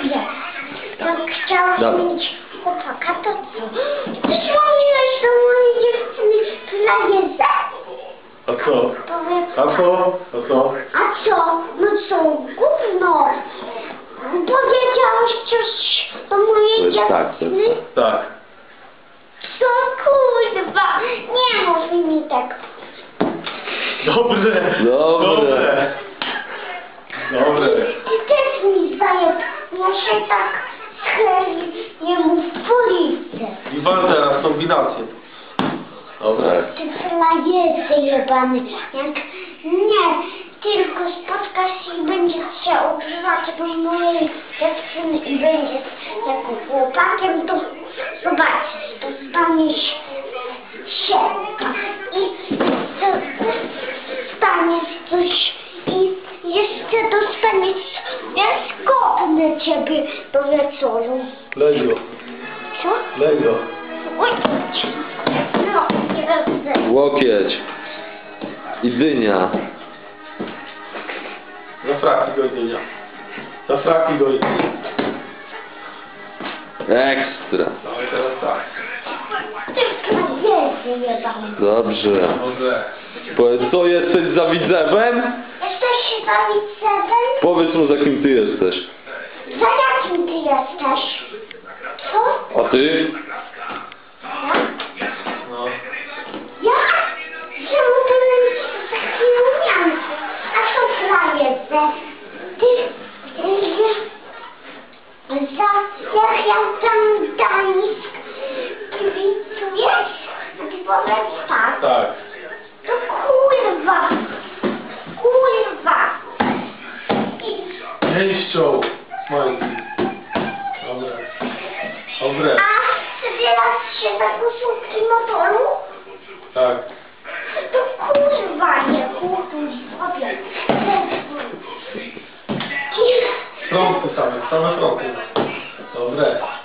mówię. Jak chciałaś mieć chłopaka, to co? Ty mówiłeś do mojej dziewczyny plagiezę? A co? Powiem, A co? A co? a co? No co? Gówno. Powiedziałeś coś do mojej dziewczyny? Tak. Co kurwa? Nie mów mi tak. Dobre. Dobre. Dobre. Ty też mi zajeb. Ja się tak nie mów policję. I wal teraz kombinację. Dobre. Ty plagiety jebany. Jak nie, tylko spotkasz się i będziesz chciał używać do mojej dziewczyny i będziesz takim chłopakiem, to zobaczysz, dostaniesz się i dostaniesz coś i jeszcze dostaniesz, ja skopnę ciebie do wieczoru. Lej go. Co? Lej go. Oj, no, nie Łokieć. I dynia. Za fraki go idzie. Za fraki go idzie. Ekstra. Dawaj teraz tak. Ty plagiety jebany. Dobrze. Dobre. Powiedz, co jesteś za widzewem? Jesteś za widzewem? Powiedz mu, za kim ty jesteś. Za jakim ty jesteś? Co? A ty? Ja? No. Ja? Czemu ty będziesz taki umiany? A co frajerze? Ty... jak ja tam Gdańsk kibicujesz? A ty powiedz tak. Tak. To kurwa! Kurwa! Pięścią. Majki. Dobre. Dobre. A zbierasz się za koszulki motoru? Tak. To kurwa nie kupuj sobie. Trąbki same. Same trąbki. Dobre.